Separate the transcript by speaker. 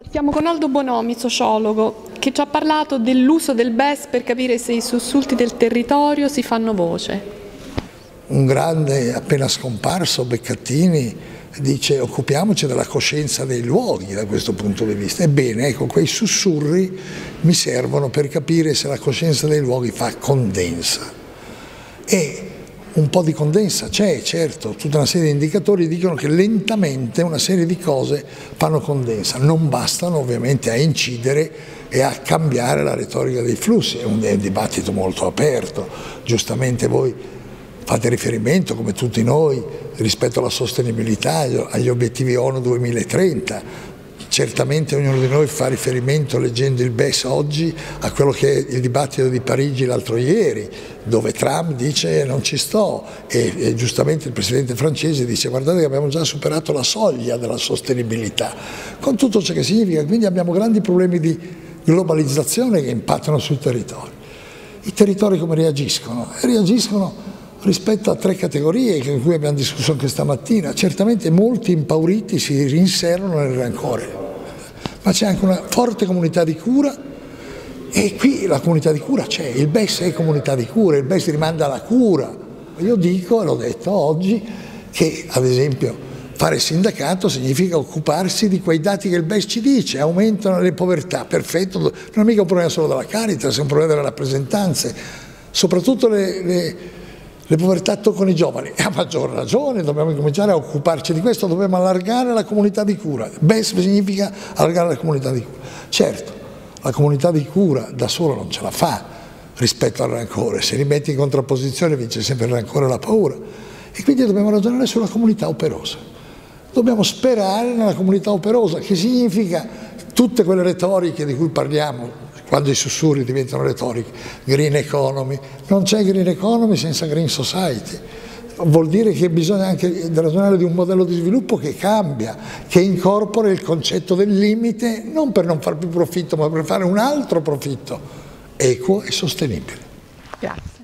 Speaker 1: Siamo con Aldo Bonomi, sociologo, che ci ha parlato dell'uso del BES per capire se i sussulti del territorio si fanno voce.
Speaker 2: Un grande appena scomparso, Beccattini, dice: occupiamoci della coscienza dei luoghi da questo punto di vista. Ebbene, ecco, quei sussurri mi servono per capire se la coscienza dei luoghi fa condensa. E un po' di condensa c'è, certo, tutta una serie di indicatori dicono che lentamente una serie di cose fanno condensa, non bastano ovviamente a incidere e a cambiare la retorica dei flussi, è un dibattito molto aperto, giustamente voi fate riferimento, come tutti noi, rispetto alla sostenibilità, agli obiettivi ONU 2030, certamente ognuno di noi fa riferimento, leggendo il BES oggi, a quello che è il dibattito di Parigi l'altro ieri, dove Trump dice non ci sto e giustamente il presidente francese dice: guardate che abbiamo già superato la soglia della sostenibilità, con tutto ciò che significa. Quindi abbiamo grandi problemi di globalizzazione che impattano sui territori. I territori come reagiscono? Reagiscono rispetto a tre categorie di cui abbiamo discusso anche stamattina. Certamente molti impauriti si rinserrano nel rancore, ma c'è anche una forte comunità di cura, e qui la comunità di cura c'è, il BES è comunità di cura, il BES rimanda alla cura. Io dico, e l'ho detto oggi, che ad esempio fare sindacato significa occuparsi di quei dati che il BES ci dice: aumentano le povertà, perfetto, non è mica un problema solo della Caritas, è un problema delle rappresentanze, soprattutto le povertà toccano i giovani, e a maggior ragione dobbiamo cominciare a occuparci di questo, dobbiamo allargare la comunità di cura. BES significa allargare la comunità di cura. Certo, la comunità di cura da sola non ce la fa rispetto al rancore, se li metti in contrapposizione vince sempre il rancore e la paura, e quindi dobbiamo ragionare sulla comunità operosa. Dobbiamo sperare nella comunità operosa, che significa tutte quelle retoriche di cui parliamo quando i sussurri diventano retoriche, green economy. Non c'è green economy senza green society. Vuol dire che bisogna anche ragionare di un modello di sviluppo che cambia, che incorpora il concetto del limite, non per non far più profitto, ma per fare un altro profitto equo e sostenibile.
Speaker 1: Grazie.